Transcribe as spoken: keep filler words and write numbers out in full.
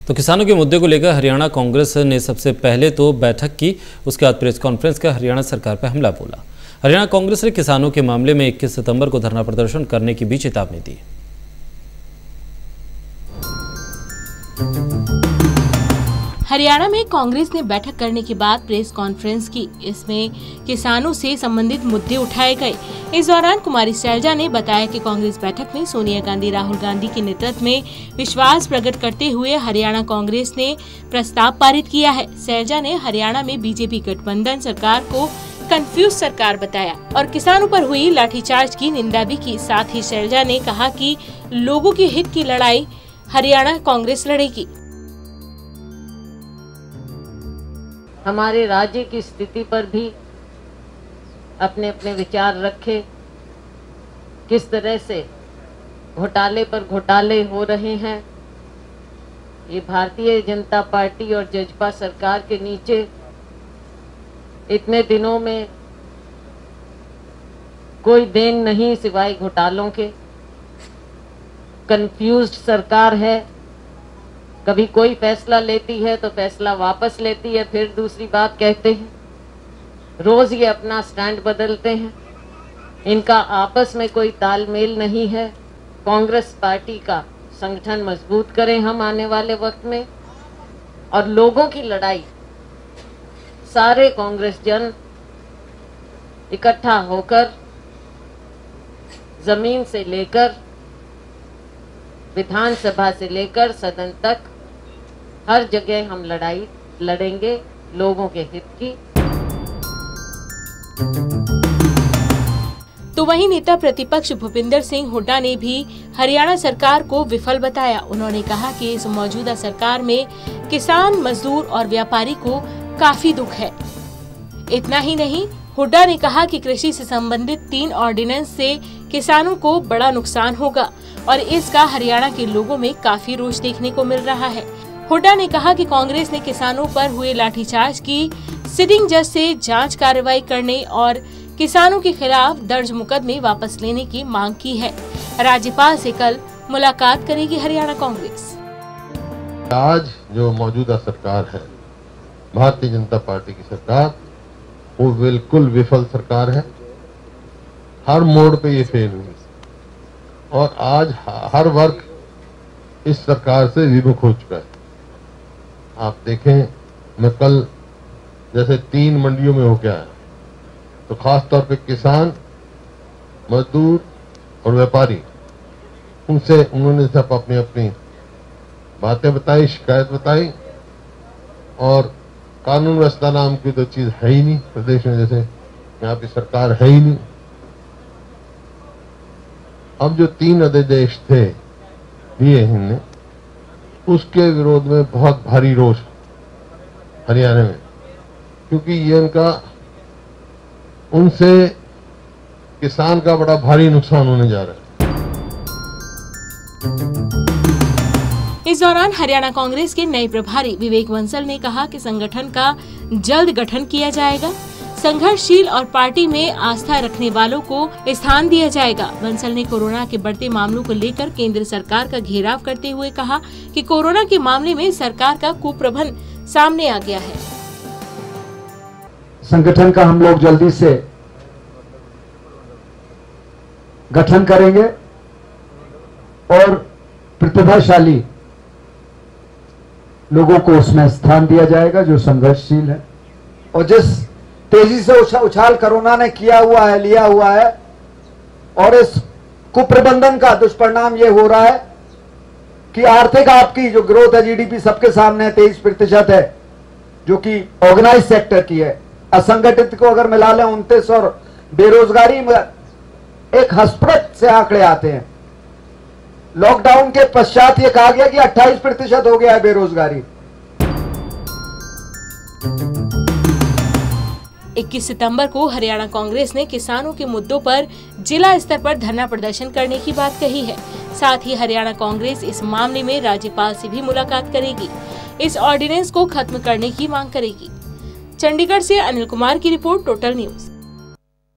तो किसानों के मुद्दे को लेकर हरियाणा कांग्रेस ने सबसे पहले तो बैठक की, उसके बाद प्रेस कॉन्फ्रेंस कर हरियाणा सरकार पर हमला बोला। हरियाणा कांग्रेस ने किसानों के मामले में इक्कीस सितंबर को धरना प्रदर्शन करने की भी चेतावनी दी। हरियाणा में कांग्रेस ने बैठक करने के बाद प्रेस कॉन्फ्रेंस की। इसमें किसानों से संबंधित मुद्दे उठाए गए। इस दौरान कुमारी शैलजा ने बताया कि कांग्रेस बैठक में सोनिया गांधी राहुल गांधी के नेतृत्व में विश्वास प्रकट करते हुए हरियाणा कांग्रेस ने प्रस्ताव पारित किया है। शैलजा ने हरियाणा में बीजेपी गठबंधन सरकार को कंफ्यूज सरकार बताया और किसानों पर हुई लाठीचार्ज की निंदा भी की। साथ ही शैलजा ने कहा कि लोगों के हित की लड़ाई हरियाणा कांग्रेस लड़ेगी। हमारे राज्य की स्थिति पर भी अपने अपने विचार रखे। किस तरह से घोटाले पर घोटाले हो रहे हैं, ये भारतीय जनता पार्टी और जजपा सरकार के नीचे इतने दिनों में कोई देन नहीं सिवाय घोटालों के। कंफ्यूज्ड सरकार है, कभी कोई फैसला लेती है तो फैसला वापस लेती है, फिर दूसरी बात कहते हैं। रोज ये अपना स्टैंड बदलते हैं। इनका आपस में कोई तालमेल नहीं है। कांग्रेस पार्टी का संगठन मजबूत करें हम आने वाले वक्त में, और लोगों की लड़ाई सारे कांग्रेस जन इकट्ठा होकर जमीन से लेकर विधानसभा से लेकर सदन तक हर जगह हम लड़ाई लड़ेंगे लोगों के हित की। तो वहीं नेता प्रतिपक्ष भूपिंदर सिंह हुड्डा ने भी हरियाणा सरकार को विफल बताया। उन्होंने कहा कि इस मौजूदा सरकार में किसान, मजदूर और व्यापारी को काफी दुख है। इतना ही नहीं, हुड्डा ने कहा कि कृषि से संबंधित तीन ऑर्डिनेंस से किसानों को बड़ा नुकसान होगा और इसका हरियाणा के लोगों में काफी रोष देखने को मिल रहा है। हुड्डा ने कहा कि कांग्रेस ने किसानों पर हुए लाठीचार्ज की सिटिंग जज से जांच कार्रवाई करने और किसानों के खिलाफ दर्ज मुकदमे वापस लेने की मांग की है। राज्यपाल से कल मुलाकात करेगी हरियाणा कांग्रेस। आज जो मौजूदा सरकार है, भारतीय जनता पार्टी की सरकार, वो बिल्कुल विफल सरकार है। हर मोड़ पे ये फेल हुई और आज हर वर्ग इस सरकार से विमुख हो चुका है। आप देखें, मैं कल जैसे तीन मंडियों में होके आया, तो खास तौर पे किसान, मजदूर और व्यापारी, उनसे उन्होंने सब अपनी अपनी बातें बताई, शिकायत बताई, और कानून व्यवस्था नाम की तो चीज है ही नहीं प्रदेश में, जैसे यहाँ की सरकार है ही नहीं। अब जो तीन अध्यादेश थे दिए इनने, उसके विरोध में बहुत भारी रोष हरियाणा में, क्योंकि ये इनका उनसे किसान का बड़ा भारी नुकसान होने जा रहा है। इस दौरान हरियाणा कांग्रेस के नए प्रभारी विवेक बंसल ने कहा कि संगठन का जल्द गठन किया जाएगा। संघर्षशील और पार्टी में आस्था रखने वालों को स्थान दिया जाएगा। बंसल ने कोरोना के बढ़ते मामलों को लेकर केंद्र सरकार का घेराव करते हुए कहा कि कोरोना के मामले में सरकार का कुप्रबंधन सामने आ गया है। संगठन का हम लोग जल्दी से गठन करेंगे और प्रतिभाशाली लोगों को उसमें स्थान दिया जाएगा जो संघर्षशील है। और जिस तेजी से उछा, उछाल कोरोना ने किया हुआ है, लिया हुआ है, और इस कुप्रबंधन का दुष्परिणाम ये हो रहा है कि आर्थिक आपकी जो ग्रोथ है, जीडीपी सबके सामने तेईस प्रतिशत है, जो कि ऑर्गेनाइज सेक्टर की है। असंगठित को अगर मिला लें उनतीस, और बेरोजगारी में एक हसप्रत से आंकड़े आते हैं। लॉकडाउन के पश्चात ये कहा गया कि अट्ठाईस प्रतिशत हो गया है बेरोजगारी। इक्कीस सितंबर को हरियाणा कांग्रेस ने किसानों के मुद्दों पर जिला स्तर पर धरना प्रदर्शन करने की बात कही है। साथ ही हरियाणा कांग्रेस इस मामले में राज्यपाल से भी मुलाकात करेगी। इस ऑर्डिनेंस को खत्म करने की मांग करेगी। चंडीगढ़ से अनिल कुमार की रिपोर्ट, टोटल न्यूज।